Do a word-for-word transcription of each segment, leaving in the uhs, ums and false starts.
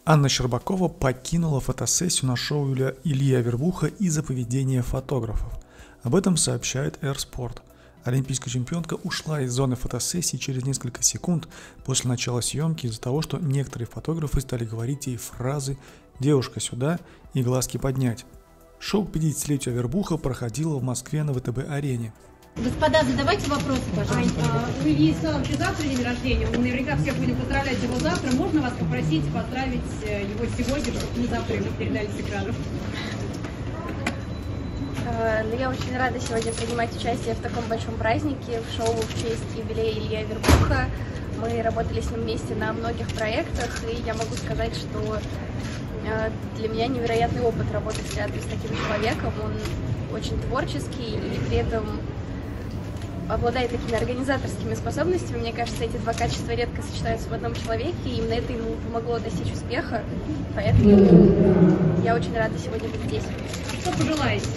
Анна Щербакова покинула фотосессию на шоу Ильи Авербуха из-за поведения фотографов. Об этом сообщает Air Sport. Олимпийская чемпионка ушла из зоны фотосессии через несколько секунд после начала съемки из-за того, что некоторые фотографы стали говорить ей фразы «девушка сюда» и «глазки поднять». Шоу к пятидесятилетию Авербуха проходило в Москве на вэ тэ бэ-арене. Господа, задавайте вопросы, пожалуйста. А, у Ильи Исаевича завтра день рождения, мы наверняка всех будем поздравлять его завтра. Можно вас попросить поздравить его сегодня, чтобы не завтра ему передали с экранов? Ну, я очень рада сегодня принимать участие в таком большом празднике, в шоу в честь юбилея Ильи Авербуха. Мы работали с ним вместе на многих проектах, и я могу сказать, что для меня невероятный опыт работать рядом с таким человеком. Он очень творческий и при этом обладает такими организаторскими способностями. Мне кажется, эти два качества редко сочетаются в одном человеке, и именно это ему помогло достичь успеха. Поэтому я очень рада сегодня быть здесь. Что пожелаете?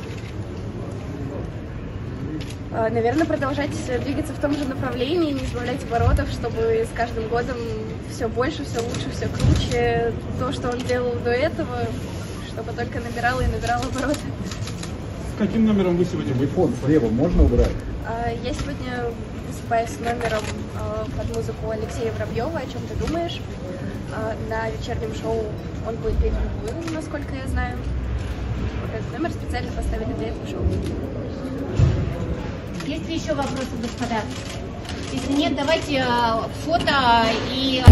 Наверное, продолжать двигаться в том же направлении, не сбавлять оборотов, чтобы с каждым годом все больше, все лучше, все круче. То, что он делал до этого, чтобы только набирало и набирало обороты. С каким номером вы сегодня? Айфон слева можно убрать? Я сегодня выступаю с номером под музыку Алексея Воробьева «О чем ты думаешь?». На вечернем шоу он будет петь «Любую», насколько я знаю. Этот номер специально поставили для этого шоу. Есть ли еще вопросы, господа? Если нет, давайте фото и...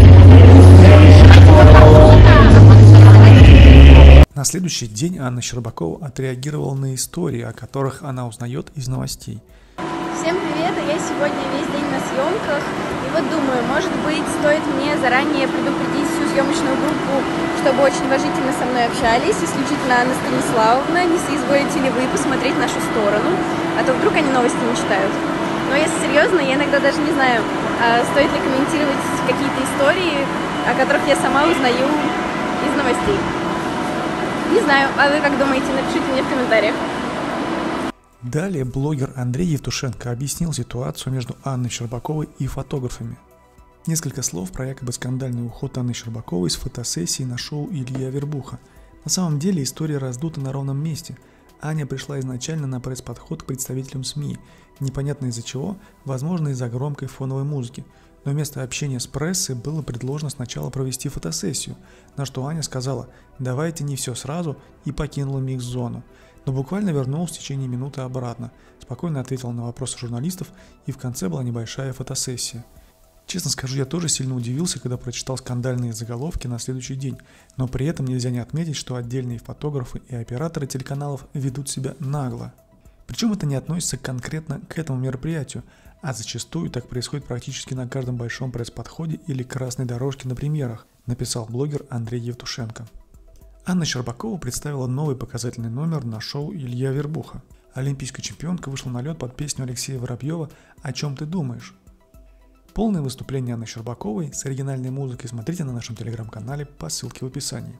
На следующий день Анна Щербакова отреагировала на истории, о которых она узнает из новостей. Всем привет, я сегодня весь день на съемках, и вот думаю, может быть, стоит мне заранее предупредить всю съемочную группу, чтобы очень уважительно со мной общались, исключительно Анна Станиславовна, не соизволите ли вы посмотреть в нашу сторону, а то вдруг они новости не читают. Но если серьезно, я иногда даже не знаю, стоит ли комментировать какие-то истории, о которых я сама узнаю из новостей. Не знаю, а вы как думаете, напишите мне в комментариях. Далее блогер Андрей Евтушенко объяснил ситуацию между Анной Щербаковой и фотографами. Несколько слов про якобы скандальный уход Анны Щербаковой с фотосессии на шоу Ильи Авербуха. На самом деле история раздута на ровном месте. Аня пришла изначально на пресс-подход к представителям СМИ, непонятно из-за чего, возможно из-за громкой фоновой музыки. Но вместо общения с прессой было предложено сначала провести фотосессию, на что Аня сказала «давайте не все сразу» и покинула микс-зону. Но буквально вернулась в течение минуты обратно, спокойно ответила на вопросы журналистов, и в конце была небольшая фотосессия. Честно скажу, я тоже сильно удивился, когда прочитал скандальные заголовки на следующий день, но при этом нельзя не отметить, что отдельные фотографы и операторы телеканалов ведут себя нагло. Причем это не относится конкретно к этому мероприятию, а зачастую так происходит практически на каждом большом пресс-подходе или красной дорожке на премьерах, написал блогер Андрей Евтушенко. Анна Щербакова представила новый показательный номер на шоу Ильи Авербуха. Олимпийская чемпионка вышла на лед под песню Алексея Воробьева «О чем ты думаешь?». Полное выступление Анны Щербаковой с оригинальной музыкой смотрите на нашем телеграм-канале по ссылке в описании.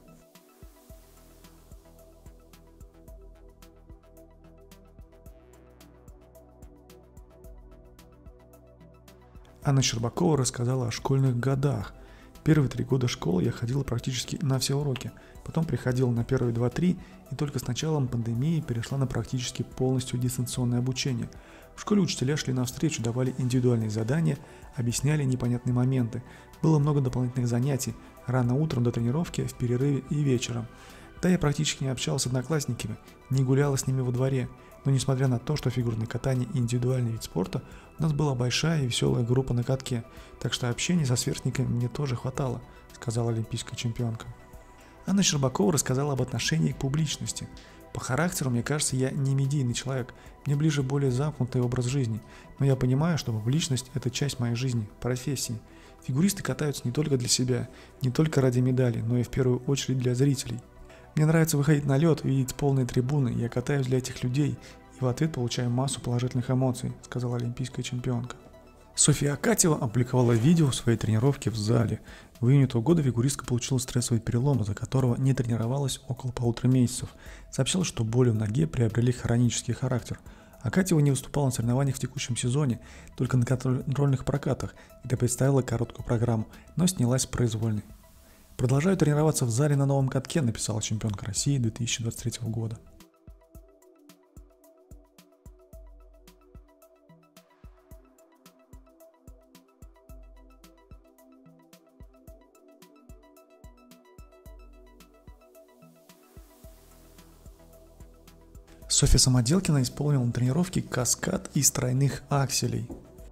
Анна Щербакова рассказала о школьных годах. Первые три года школы я ходила практически на все уроки, потом приходила на первые два-три и только с началом пандемии перешла на практически полностью дистанционное обучение. В школе учителя шли навстречу, давали индивидуальные задания, объясняли непонятные моменты. Было много дополнительных занятий, рано утром до тренировки, в перерыве и вечером. Да, я практически не общалась с одноклассниками, не гуляла с ними во дворе, но несмотря на то, что фигурное катание – индивидуальный вид спорта, у нас была большая и веселая группа на катке, так что общения со сверстниками мне тоже хватало, сказала олимпийская чемпионка. Анна Щербакова рассказала об отношении к публичности. По характеру, мне кажется, я не медийный человек, мне ближе более замкнутый образ жизни, но я понимаю, что публичность – это часть моей жизни, профессии. Фигуристы катаются не только для себя, не только ради медали, но и в первую очередь для зрителей. Мне нравится выходить на лед, видеть полные трибуны, я катаюсь для этих людей и в ответ получаю массу положительных эмоций, сказала олимпийская чемпионка. Софья Акатьева опубликовала видео своей тренировки в зале. В июне этого года фигуристка получила стрессовый перелом, из-за которого не тренировалась около полутора месяцев. Сообщила, что боли в ноге приобрели хронический характер. Акатьева не выступала на соревнованиях в текущем сезоне, только на контрольных прокатах, где представила короткую программу, но снялась произвольной. Продолжаю тренироваться в зале на новом катке, написала чемпионка России две тысячи двадцать третьего года. Софья Самоделкина исполнила на тренировке каскад из тройных акселей.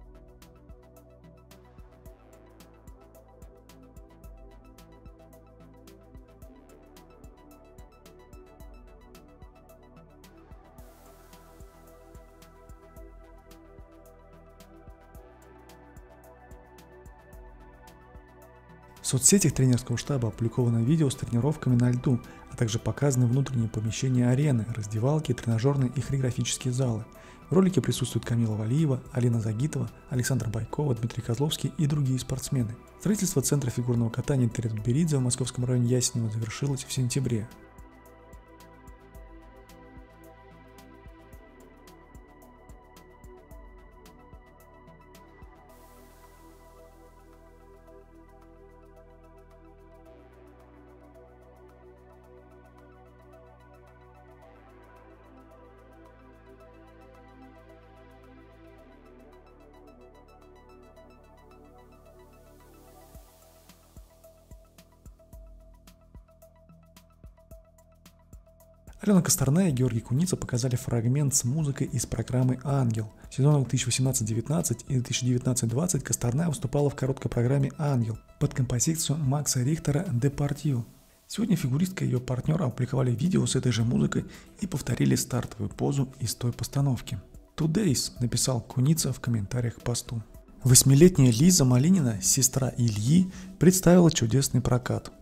В соцсетях тренерского штаба опубликовано видео с тренировками на льду, а также показаны внутренние помещения арены, раздевалки, тренажерные и хореографические залы. В ролике присутствуют Камила Валиева, Алина Загитова, Александр Байкова, Дмитрий Козловский и другие спортсмены. Строительство Центра фигурного катания Терет-Беридзе в московском районе Ясенево завершилось в сентябре. Алена Косторная и Георгий Куница показали фрагмент с музыкой из программы «Ангел». В сезонах две тысячи восемнадцать девятнадцать и две тысячи девятнадцать двадцать Косторная выступала в короткой программе «Ангел» под композицию Макса Рихтера «Департью». Сегодня фигуристка и ее партнер опубликовали видео с этой же музыкой и повторили стартовую позу из той постановки. «Today's», написал Куница в комментариях к посту. Восьмилетняя Лиза Малинина, сестра Ильи, представила чудесный прокат.